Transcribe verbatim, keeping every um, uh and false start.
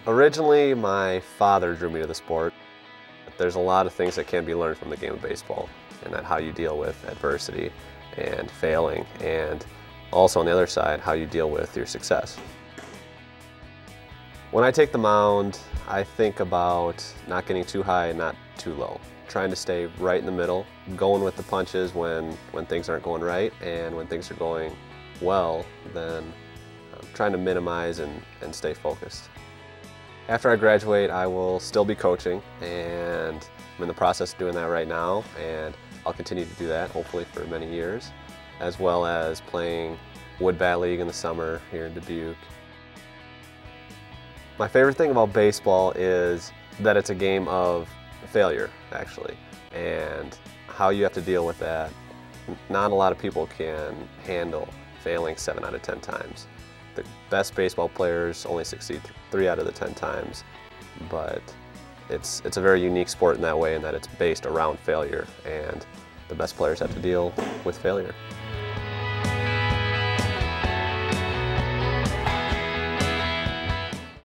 Originally, my father drew me to the sport. There's a lot of things that can be learned from the game of baseball, and that how you deal with adversity and failing, and also on the other side, how you deal with your success. When I take the mound, I think about not getting too high and not too low. Trying to stay right in the middle, going with the punches when, when things aren't going right, and when things are going well, then um, trying to minimize and, and stay focused. After I graduate, I will still be coaching, and I'm in the process of doing that right now, and I'll continue to do that, hopefully for many years, as well as playing Wood Bat League in the summer here in Dubuque. My favorite thing about baseball is that it's a game of failure, actually, and how you have to deal with that. Not a lot of people can handle failing seven out of ten times. The best baseball players only succeed three out of the ten times, but it's, it's a very unique sport in that way, in that it's based around failure, and the best players have to deal with failure.